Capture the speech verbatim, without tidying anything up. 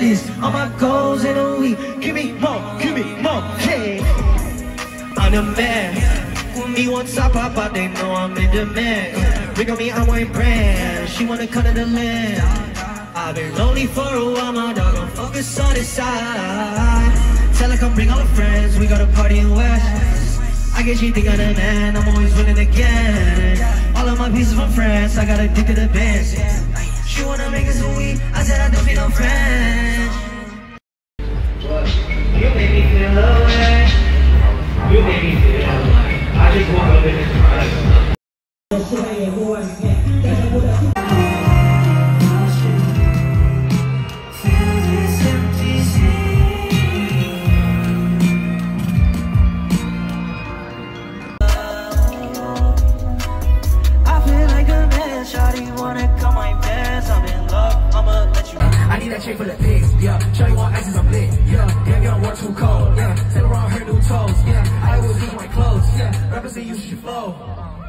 this. All my goals in a week. Give me more, give me more, hey. I'm the man. With me on top, I but they know I'm in demand. Ring on me, I'm wearing brand. She wanna cut to the land. I've been lonely for a while, my dog, I'm focused on this side. Tell her come bring all her friends, we got a party in West. I guess she think I'm the man, I'm always winning again. All of my pieces from France, I got addicted to bands. She wanna make us a week, I said I don't need no friends. You make me feel away. You make me feel like I just woke up in this private. Check for the pigs, yeah. Show you want ices, I'm lit, yeah. Yeah, you don't work too cold, yeah. Sail around her new toes, yeah. I always use my clothes, yeah. Rappers say you should flow.